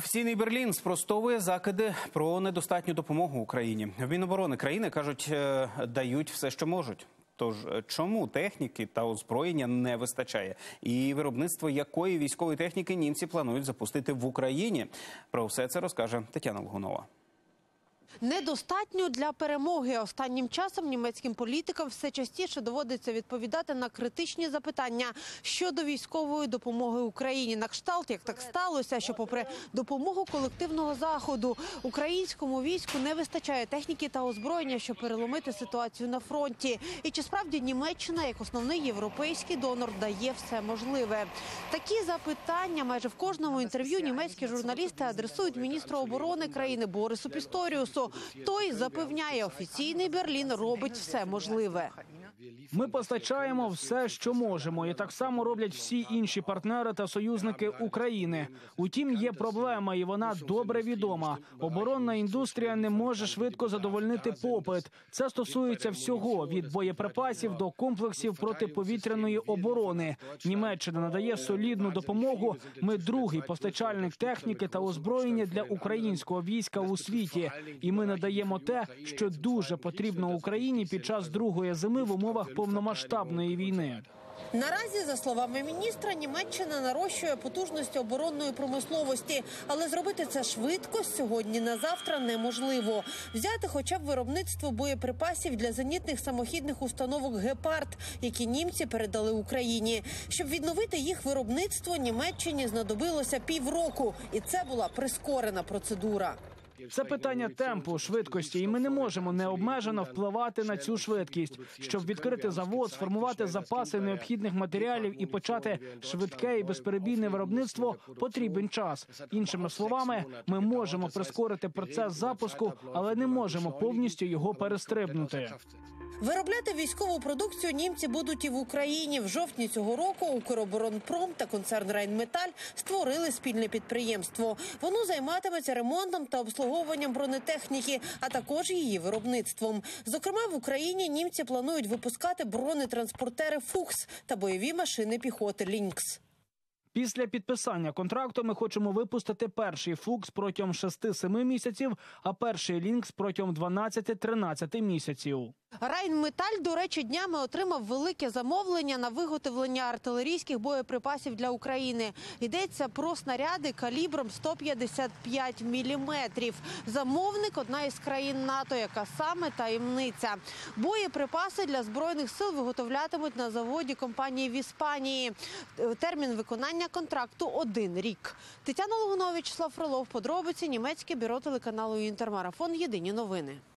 Офіційний Берлін спростовує закиди про недостатню допомогу Україні. В Міноборони країни, кажуть, дають все, що можуть. Тож чому техніки та озброєння не вистачає? І виробництво якої військової техніки німці планують запустити в Україні? Про все це розкаже Тетяна Логунова. Недостатньо для перемоги. Останнім часом німецьким політикам все частіше доводиться відповідати на критичні запитання щодо військової допомоги Україні. На кшталт, як так сталося, що попри допомогу колективного заходу українському війську не вистачає техніки та озброєння, щоб переломити ситуацію на фронті. І чи справді Німеччина, як основний європейський донор, дає все можливе? Такі запитання майже в кожному інтерв'ю німецькі журналісти адресують міністру оборони країни Борису Пісторіусу. Той запевняє, офіційний Берлін робить все можливе. Ми постачаємо все, що можемо, і так само роблять всі інші партнери та союзники України. Утім, є проблема, і вона добре відома. Оборонна індустрія не може швидко задовольнити попит. Це стосується всього, від боєприпасів до комплексів протиповітряної оборони. Німеччина надає солідну допомогу. Ми другий постачальник техніки та озброєння для українського війська у світі. І ми надаємо те, що дуже потрібно Україні під час другої зими в умовах повномасштабної війни. Наразі, за словами міністра, Німеччина нарощує потужності оборонної промисловості. Але зробити це швидко з сьогодні на завтра неможливо. Взяти хоча б виробництво боєприпасів для зенітних самохідних установок «Гепард», які німці передали Україні. Щоб відновити їх виробництво, Німеччині знадобилося півроку. І це була прискорена процедура. Це питання темпу, швидкості, і ми не можемо необмежено впливати на цю швидкість. Щоб відкрити завод, сформувати запаси необхідних матеріалів і почати швидке і безперебійне виробництво, потрібен час. Іншими словами, ми можемо прискорити процес запуску, але не можемо повністю його перестрибнути. Виробляти військову продукцію німці будуть і в Україні. В жовтні цього року Укроборонпром та концерн «Рейнметаль» створили спільне підприємство. Воно займатиметься ремонтом та обслуговуванням бронетехніки, а також її виробництвом. Зокрема, в Україні німці планують випускати бронетранспортери «Фукс» та бойові машини піхоти «Лінкс». Після підписання контракту ми хочемо випустити перший «Фукс» протягом 6-7 місяців, а перший «Лінкс» протягом 12-13 місяців. «Рейнметаль», до речі, днями отримав велике замовлення на виготовлення артилерійських боєприпасів для України. Йдеться про снаряди калібром 155 міліметрів. Замовник – одна із країн НАТО, яка саме таємниця. Боєприпаси для Збройних сил виготовлятимуть на заводі компанії в Іспанії. Термін виконання контракту – 1 рік. Тетяна Логунова, Вячеслав Фролов, подробиці, німецьке бюро телеканалу «Інтермарафон». Єдині новини.